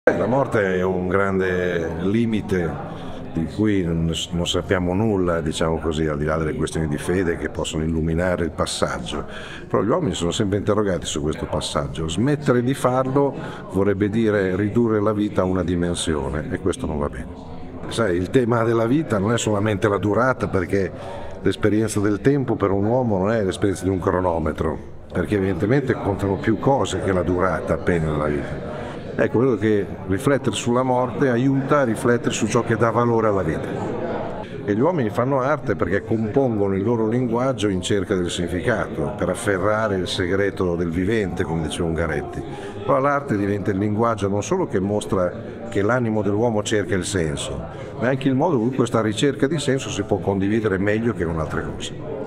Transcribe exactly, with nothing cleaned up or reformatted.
La morte è un grande limite di cui non, non sappiamo nulla, diciamo così, al di là delle questioni di fede che possono illuminare il passaggio. Però gli uomini sono sempre interrogati su questo passaggio. Smettere di farlo vorrebbe dire ridurre la vita a una dimensione e questo non va bene. Sai, il tema della vita non è solamente la durata, perché l'esperienza del tempo per un uomo non è l'esperienza di un cronometro, perché evidentemente contano più cose che la durata appena della vita. Ecco, credo che riflettere sulla morte aiuta a riflettere su ciò che dà valore alla vita. E gli uomini fanno arte perché compongono il loro linguaggio in cerca del significato, per afferrare il segreto del vivente, come diceva Ungaretti. Però l'arte diventa il linguaggio non solo che mostra che l'animo dell'uomo cerca il senso, ma anche il modo in cui questa ricerca di senso si può condividere meglio che con altre cose.